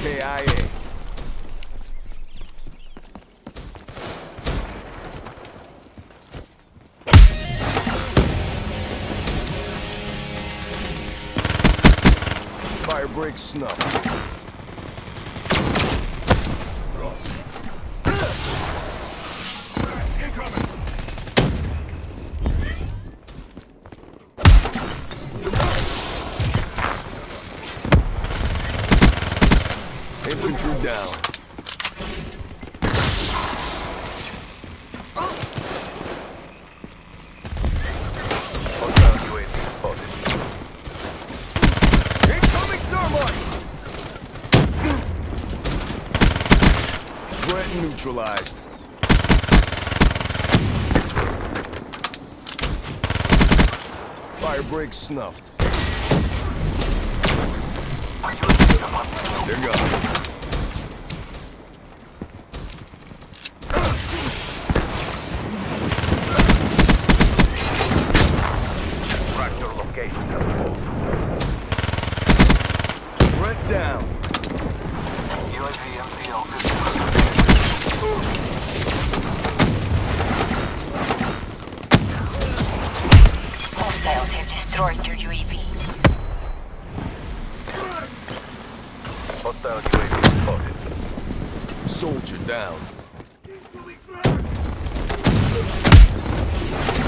KIA. Fire break snuffed. Infantry down. Hostile UAV spotted. Incoming thermite! Threat neutralized. Fire break snuffed. They're gone. Fracture location has moved. Threat down. UAV MPL 50%. Hostiles have destroyed your UAV. Hostile UAV spotted. Soldier down.